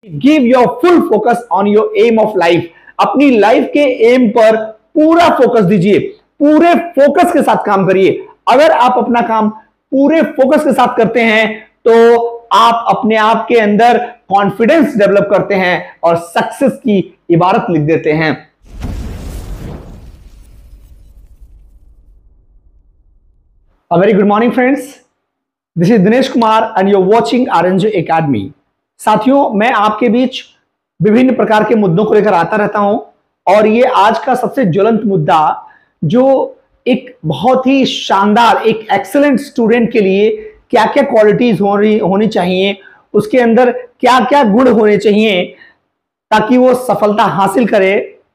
Give your full focus on your aim of life. अपनी life के aim पर पूरा फोकस दीजिए, पूरे फोकस के साथ काम करिए। अगर आप अपना काम पूरे फोकस के साथ करते हैं तो आप अपने आप के अंदर कॉन्फिडेंस डेवलप करते हैं और सक्सेस की इबारत लिख देते हैं। A very good morning friends, this is Dinesh Kumar and you're watching RNJ Academy। साथियों, मैं आपके बीच विभिन्न प्रकार के मुद्दों को लेकर आता रहता हूं और ये आज का सबसे ज्वलंत मुद्दा जो एक बहुत ही शानदार, एक एक्सीलेंट स्टूडेंट के लिए क्या क्या क्वालिटीज होनी चाहिए, उसके अंदर क्या क्या गुण होने चाहिए ताकि वो सफलता हासिल करे,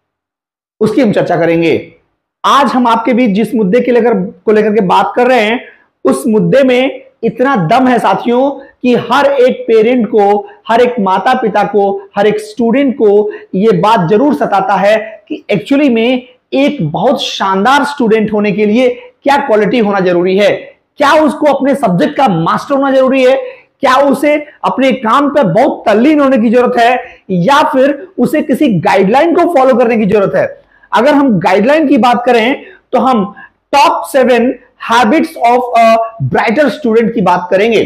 उसकी हम चर्चा करेंगे। आज हम आपके बीच जिस मुद्दे को लेकर के बात कर रहे हैं, उस मुद्दे में इतना दम है साथियों कि हर एक पेरेंट को, हर एक माता पिता को, हर एक स्टूडेंट को यह बात जरूर सताता है कि एक्चुअली में एक बहुत शानदार स्टूडेंट होने के लिए क्या क्वालिटी होना जरूरी है। क्या उसको अपने सब्जेक्ट का मास्टर होना जरूरी है, क्या उसे अपने काम पर बहुत तल्लीन होने की जरूरत है, या फिर उसे किसी गाइडलाइन को फॉलो करने की जरूरत है। अगर हम गाइडलाइन की बात करें तो हम top 7 habits of a brighter student की बात करेंगे।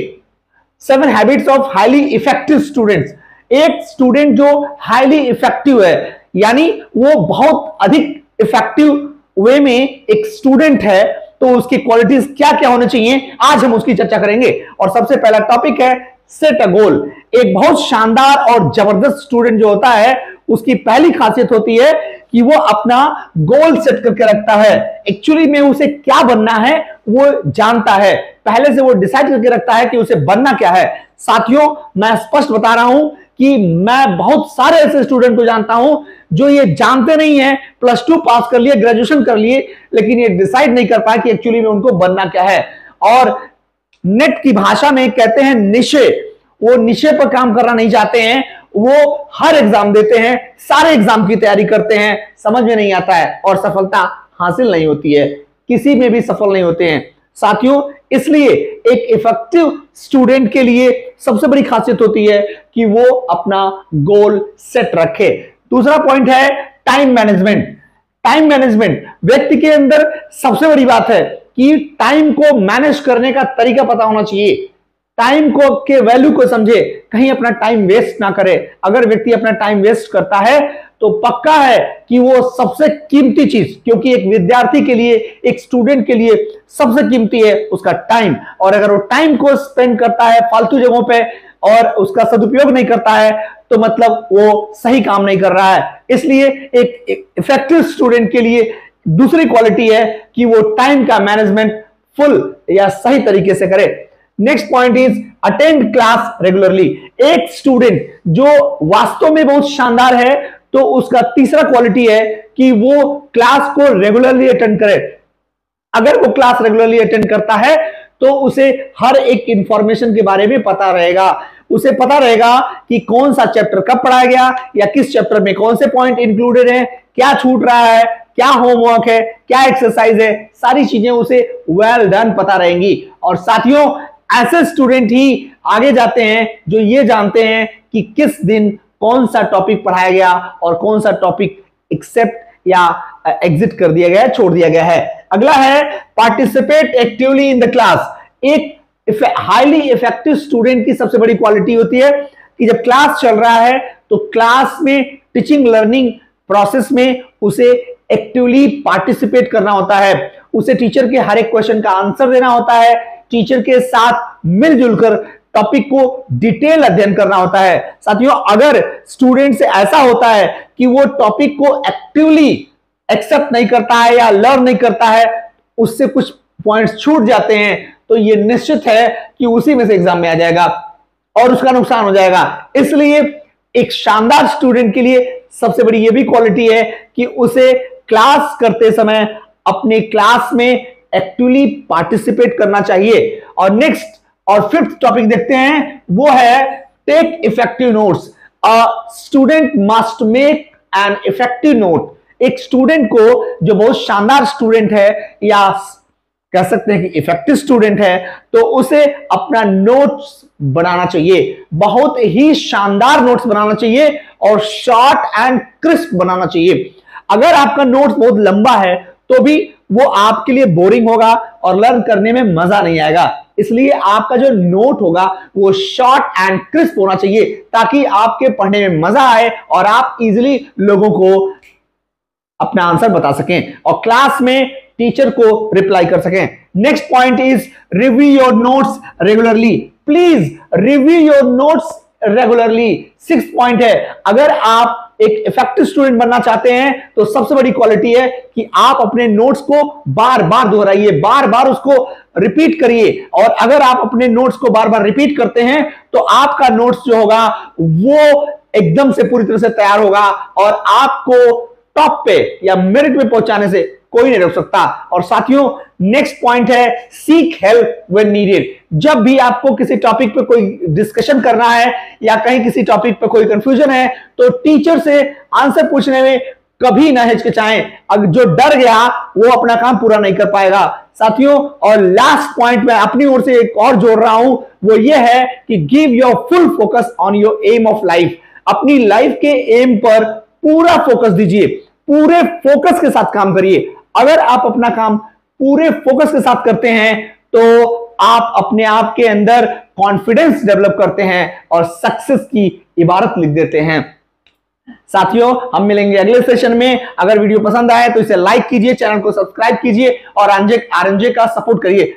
7 habits of highly effective students. एक स्टूडेंट जो हाईली इफेक्टिव है, यानी वो बहुत अधिक इफेक्टिव वे में एक स्टूडेंट है, तो उसकी क्वालिटीज क्या क्या होने चाहिए, आज हम उसकी चर्चा करेंगे। और सबसे पहला टॉपिक है सेट अ गोल। एक बहुत शानदार और जबरदस्त स्टूडेंट जो होता है, उसकी पहली खासियत होती है कि वो अपना गोल सेट करके रखता है। एक्चुअली में उसे क्या बनना है वो जानता है, पहले से वो डिसाइड करके रखता है कि उसे बनना क्या है। साथियों, मैं स्पष्ट बता रहा हूं कि मैं बहुत सारे ऐसे स्टूडेंट को जानता हूं जो ये जानते नहीं है, +2 पास कर लिए, ग्रेजुएशन कर लिए, लेकिन ये डिसाइड नहीं कर पाए कि एक्चुअली में उनको बनना क्या है। और नेट की भाषा में कहते हैं निशे। वो निशे पर काम करना नहीं चाहते हैं, वो हर एग्जाम देते हैं, सारे एग्जाम की तैयारी करते हैं, समझ में नहीं आता है और सफलता हासिल नहीं होती है, किसी में भी सफल नहीं होते हैं। साथियों, इसलिए एक इफेक्टिव स्टूडेंट के लिए सबसे बड़ी खासियत होती है कि वो अपना गोल सेट रखे। दूसरा पॉइंट है टाइम मैनेजमेंट। टाइम मैनेजमेंट व्यक्ति के अंदर सबसे बड़ी बात है कि टाइम को मैनेज करने का तरीका पता होना चाहिए। टाइम को के वैल्यू को समझे, कहीं अपना टाइम वेस्ट ना करे। अगर व्यक्ति अपना टाइम वेस्ट करता है तो पक्का है कि वो सबसे कीमती चीज, क्योंकि एक विद्यार्थी के लिए, एक स्टूडेंट के लिए सबसे कीमती है उसका टाइम, और अगर वो टाइम को स्पेंड करता है फालतू जगहों पे और उसका सदुपयोग नहीं करता है तो मतलब वो सही काम नहीं कर रहा है। इसलिए एक इफेक्टिव स्टूडेंट के लिए दूसरी क्वालिटी है कि वो टाइम का मैनेजमेंट फुल या सही तरीके से करे। Next point is attend class regularly. एक स्टूडेंट जो वास्तव में बहुत शानदार है तो उसका तीसरा क्वालिटी है कि वो क्लास को रेगुलरली अटेंड करे। अगर वो क्लास रेगुलरली अटेंड करता है तो उसे हर एक इंफॉर्मेशन के बारे में पता रहेगा। उसे पता रहेगा कि कौन सा चैप्टर कब पढ़ाया गया, या किस चैप्टर में कौन से पॉइंट इंक्लूडेड हैं, क्या छूट रहा है, क्या होमवर्क है, क्या एक्सरसाइज है, सारी चीजें उसे वेल डन पता रहेंगी। और साथियों, ऐसे स्टूडेंट ही आगे जाते हैं जो ये जानते हैं कि किस दिन कौन सा टॉपिक पढ़ाया गया और कौन सा टॉपिक एक्सेप्ट या एग्जिट कर दिया गया है, छोड़ दिया गया है। अगला है participate actively in the class. एक हाईली इफेक्टिव स्टूडेंट की सबसे बड़ी क्वालिटी होती है कि जब क्लास चल रहा है तो क्लास में टीचिंग लर्निंग प्रोसेस में उसे एक्टिवली पार्टिसिपेट करना होता है। उसे टीचर के हर एक क्वेश्चन का आंसर देना होता है, टीचर के साथ मिलजुल कर टॉपिक को डिटेल अध्ययन करना होता है। साथियों, अगर स्टूडेंट से ऐसा होता है कि वो टॉपिक को एक्टिवली एक्सेप्ट नहीं करता है या लर्न नहीं करता है, उससे कुछ पॉइंट्स छूट जाते हैं, तो ये निश्चित है कि उसी में से एग्जाम में आ जाएगा और उसका नुकसान हो जाएगा। इसलिए एक शानदार स्टूडेंट के लिए सबसे बड़ी ये भी क्वालिटी है कि उसे क्लास करते समय अपने क्लास में एक्टिवली पार्टिसिपेट करना चाहिए। और नेक्स्ट और 5th टॉपिक देखते हैं, वो है take effective notes. A student must make an effective note. एक स्टूडेंट को, जो बहुत शानदार स्टूडेंट है या कह सकते हैं कि इफेक्टिव स्टूडेंट है, तो उसे अपना नोट्स बनाना चाहिए, बहुत ही शानदार नोट्स बनाना चाहिए और शॉर्ट एंड क्रिस्प बनाना चाहिए। अगर आपका नोट्स बहुत लंबा है तो भी वो आपके लिए बोरिंग होगा और लर्न करने में मजा नहीं आएगा। इसलिए आपका जो नोट होगा वो शॉर्ट एंड क्रिस्प होना चाहिए, ताकि आपके पढ़ने में मजा आए और आप इजीली लोगों को अपना आंसर बता सकें और क्लास में टीचर को रिप्लाई कर सकें। Next point is review your notes regularly. Please review your notes regularly. 6th point है, अगर आप एक इफेक्टिव स्टूडेंट बनना चाहते हैं तो सबसे बड़ी क्वालिटी है कि आप अपने नोट्स को बार बार दोहराइए, बार बार उसको रिपीट करिए। और अगर आप अपने नोट्स को बार बार रिपीट करते हैं तो आपका नोट्स जो होगा वो एकदम से पूरी तरह से तैयार होगा और आपको टॉप पे या मेरिट में पहुंचाने से कोई नहीं रोक सकता। और साथियों, नेक्स्ट पॉइंट है सीक हेल्प व्हेन नीडेड। जब भी आपको किसी टॉपिक पे कोई डिस्कशन करना है या कहीं किसी टॉपिक पे कोई कंफ्यूजन है तो टीचर से आंसर पूछने में कभी ना हिचकिचाएं। अब जो डर गया वो अपना काम पूरा नहीं कर पाएगा साथियों। और लास्ट पॉइंट मैं अपनी ओर से एक और जोड़ रहा हूं, वो ये है कि give your full focus on your aim of life. अपनी लाइफ के एम पर पूरा फोकस दीजिए, पूरे फोकस के साथ काम करिए। अगर आप अपना काम पूरे फोकस के साथ करते हैं तो आप अपने आप के अंदर कॉन्फिडेंस डेवलप करते हैं और सक्सेस की इबारत लिख देते हैं। साथियों, हम मिलेंगे अगले सेशन में। अगर वीडियो पसंद आए तो इसे लाइक कीजिए, चैनल को सब्सक्राइब कीजिए और आरएनजे का सपोर्ट करिए।